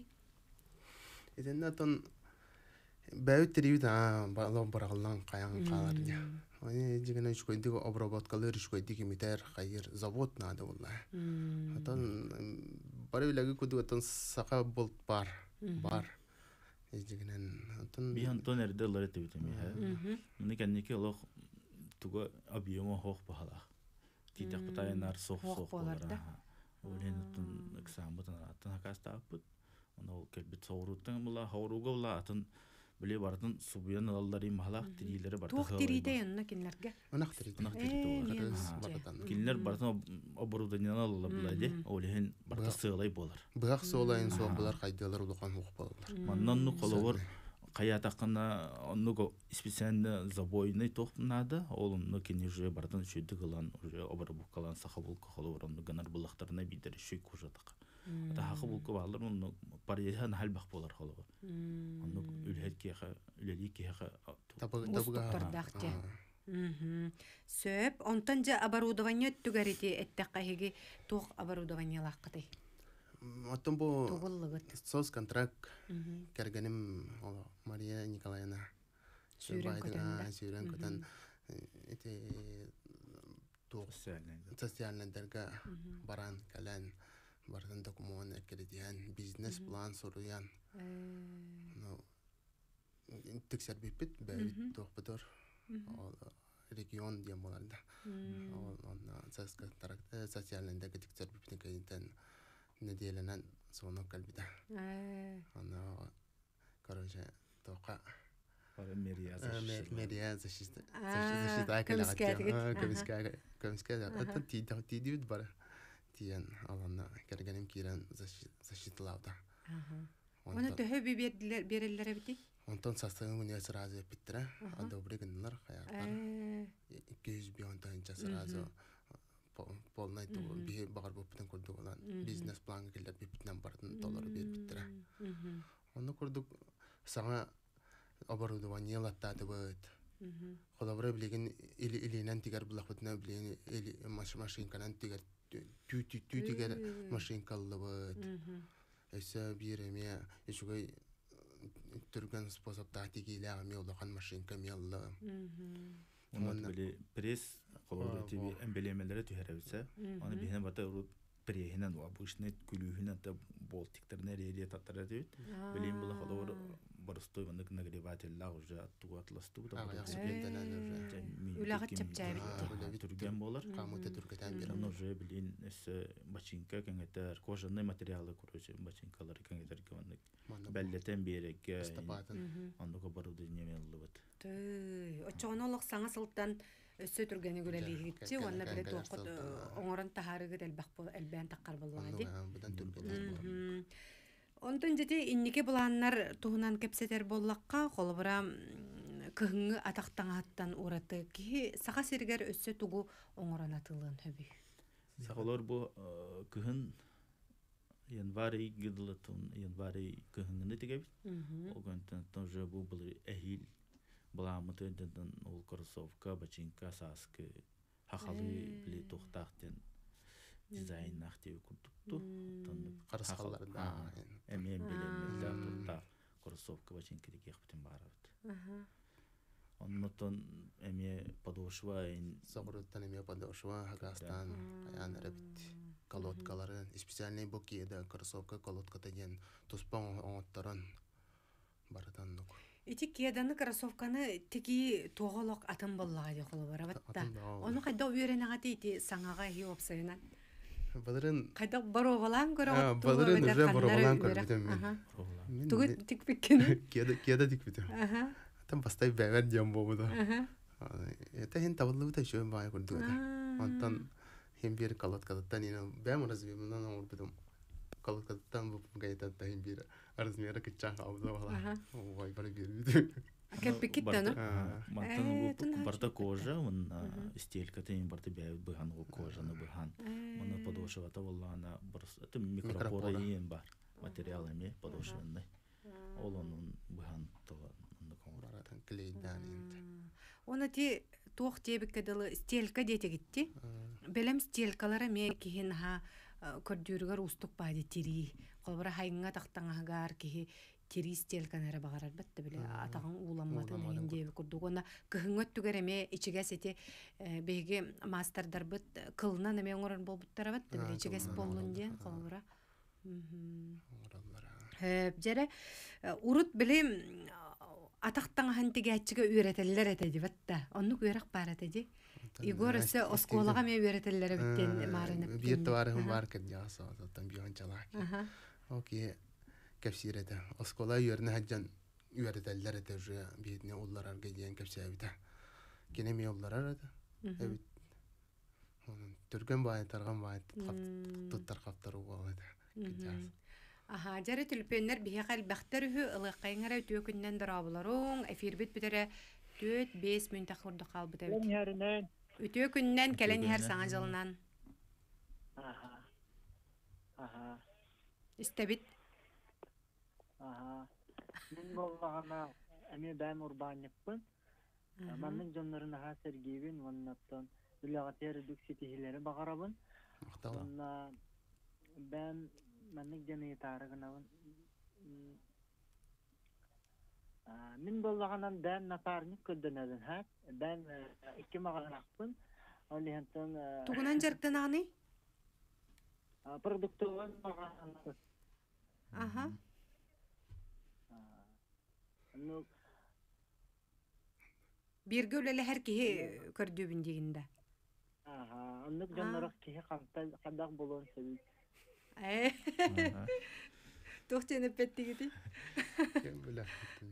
Иден тон бәү тирибит а балон баргалдан каян калар ди. Аны жигене үч көйдүк обработкалар үч көйдүк митер хайыр завод нады булла. Атан бары билагы көдүк атан сака болт бар. Бар. Жигенен атан Би Антон эрде лар этебитеми. Муны кенники лох туга объема хох бахала. Титак бутайнар сох сох болар. Олен тун экзамбытан атын акастапыт. Onu kelbet soğuruttan bula hauruga bula atın bile bardın subuyan alları mahalak tirileri bardı. Туох тирите янна кинлерге. Онах тирит. Онах тирит. Кинлер бардын оборудованияны алалар булайды. Олehen барда сыйлай болар. Быгак соолайын соолар кайдалар улукан хук болар. Маннан ну коловар кая такана онну специально забойный тохнады. Олунну кини уже бардын шүйдү кылан уже оборудовкалан сахабул коловар онну ганар булактарына бидер шүй кужатак. Ата хакы булку балар онну парияхан халбак болар холого. Онну үлһет кеха үлели кеха Табыга. Мгм. Сөп, онтан жа оборудование түгәрите эттәккәһиге тух оборудование лаккыты. Оттон бу Тугыллыгыт. соц контракт кергеним Мария Николаевна Сүйрен көтәндә. Сүйрен көтән эти тух социальныйдерге баран калан бардан документ экредиан бизнес план соруян. Ну тексер бипит бәйт тух бутор регион дия боларда. Ол онна соц контракт социальныйдерге тексер бипит кайдан неделенен соны калбида. Она, короче, тока. Мерия защита. Мерия защита. Защита калага. Комиссия, комиссия. Это тида тидит бар. Тиен алана кергенем кирен защитлауда. Оны төһө биберлер берелләр бити. Онтон састыгын уния сразу питтера. Одобры гыннар хаяттар. iki yüz bir онтон час сразу полный то би багар бөптен көрдүк olan бизнес план келер биптен бардын доллар бер биттер. Оны көрдүк саңа оборудование латтады бит. Холобра билеген или илинен тигер булакытына билеген или машинканан тигер түү түү түү тигер машинкаллы бит. Эсе биреме ишугай түргөн способта тигиле ами улган машинка меллы. Оны биле пресс колору тиби эмблемелери түһәрәбисә, аны бихен бата урут приехинен ва бушне күлүһүнен та болтиктарны реле таттара дит. Билем була колору барыстой ваннык нагревателла уже аттуга атласту да. Улагат чапчай бит. Түргән болар. Камыта түргәтән бер. Аны уже билен эсе бачинка кеңетер, кожаный материалы короче бачинкалар кеңетер кемәнник. Бәлләтән береккә. Аны оборудование меллы бит. Тый, очоонолук саңа сылтан өссө түргәне гөләли хитчи, онна бире тоқот оңорон тахарыгы делбак бул элбән таккар буллады. Будан түргәне. Онтон жете иннике буланнар туһунан кепсетер боллакка, холбура кыһыңы атактаңаттан ураты ки саха сиргер өссө тугу оңорон атылын хөбү. Сагалар бу кыһын январь гыдылытын январь кыһыңны тегебит. Огонтан тоже бу был эхил буламыты деден ол кроссовка бачинка саскы хахалы биле тохтактен дизайн нахтеби курдукту. Карысаларда. Эмен билемелде тохта кроссовка бачинка дегеп бутун барабыт. Оннотон эме подошва ин Согруттан эме подошва Хагастан аян рабит. Колодкалары специальный бокеда кроссовка колодка деген туспан оңоттаран баратан нук. Ити кеданы кроссовканы тики тоголок атын боллага ди холо барабатта. Оны кайда үйренега тити саңага хиоп сайынан. Балырын Кайда баро балан көрөт. Балырын уже баро балан көрөтөм мен. Тугу тик пиккен. Кеда кеда тик битем. Аха. Там поставь бэвэр дем бобуда. Это хин тавлы та шо бай курду. Антан хим бир колодкадан ина бэм развимнан орбитум. Колодкадан бу гайта та хим бир размера кичан авда бала. Ой бар бир бит. Акен пикеттен. Мантан бу барта кожа, он стелька тем барта бэв быган го кожа на быган. Мана подошва та валлана барс это микропора ен бар. Материалами подошвенный. Ол onun быган то баратан клейдан инде. Оны ти тох тебик кадылы стелька дете гитти. Белем стелкалары ме кихин ха көрдүргөр устук бади тири. Колбара хайынга тактаңагар кихи тири стелканары багарар бетте биле атагын уламматын инде курдук. Оны кыһыңөт түгереме ичиге сети беги мастердар бит кылынан эме оңорон болбуттара бетте биле ичигес болдун ден колбара. Мм. Хэп жере урут билем атактан хантиге ачыга үйрөтеллер этеди бетте. Онну үйрөк бар этеди. Игорсе осколага ме үйрөтеллер биттен марынып. Бир таварым бар кен яса, там биончалак. Окей. Кепсирете. Оскола үйрөнө хаджан үйрөтеллер эте же битне уллар арга ден кепсебите. Кене ме уллар арада. Эбит. Түргөн бай тарган бай туттар каптар болду. Аха, жары түлпеннер бихекал бахтарыхы ылыккайыңара өтөкүннен дырабыларың, эфир бит битере төрт беш мүнтә курды калбыт эбит. Ярынан. Өтөкүннен келен һәр саңа жылынан. Аха. Аха. Истебит. Аха. Мен боллагана эме бәм урбанникпын. Манның жоннорына ха Сергеевин ваннаттан билагатер дүксетихилери багарабын. Мактала. Бәм Маннык жаны тарыгынабын. Мен боллаганан бән напарник көддөнөдөн ха. Бән икки маганакпын. Олентон Тугунан жарктан аны? Продуктовый маганакпын. Аха. Ну Бирге үлеле һәр кихи көрдүбүн дегенде. Аха, аннык жоннорок кихи камта кадак болон сөбү. Э. Тохтене петтигити. Кем биле.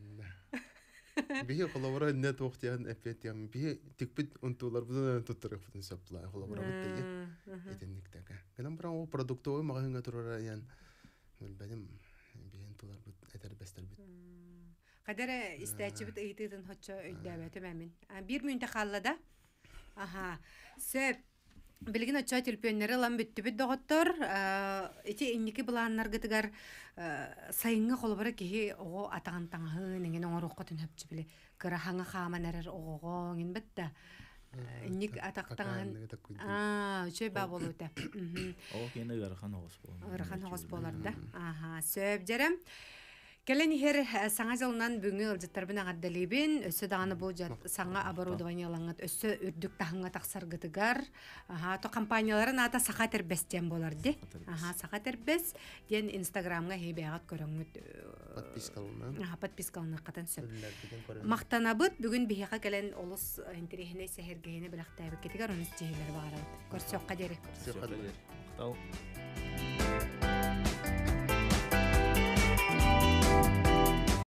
Бие коллабора нет вактыян эпетем. Бие тикпит унтулар бу туттырып бутун саплай коллабора битеге. Этенниктеге. Генем биран о продуктовый магазинга турара ян. Билбедим. Биен тулар бут этер бестер бит. Кадере истәчи бит ыйтыдын хоччо өйдәбәте мәмин. Бир мүнтә халлада. Аха. Сөп Билгин оча телпеннери лам бүттүбүт доготтор. Эти инники буланнар гытыгар сайыңга колбара кихи ого атаган таңы неген оңорукка түнөпчү биле. Кырахаңа хаманарар ого нген бетте. Инник атактан. А, чөй ба болута. О, кене гархан огос болду. Гархан огос боларда. Аха, сөп жерем. Келен хер саңа жылынан бүгүнкү ылжыттарбын агаддалыбын өссө даганы бул саңа оборудованиялаңат өссө үрдүк тахыңа таксар гытыгар. Аха, то компанияларын ата сака тербестен боларди. Аха, сака тербес ден Инстаграмга хебегат көрөңүт. Подпискалына. Аха, подпискалына катан сөп. Мактанабыт бүгүн бихека келен олус интерехине сехергейне билактайбы кетигер онус жейлер бара. Көрсөк кадери. Все кадери. Тау.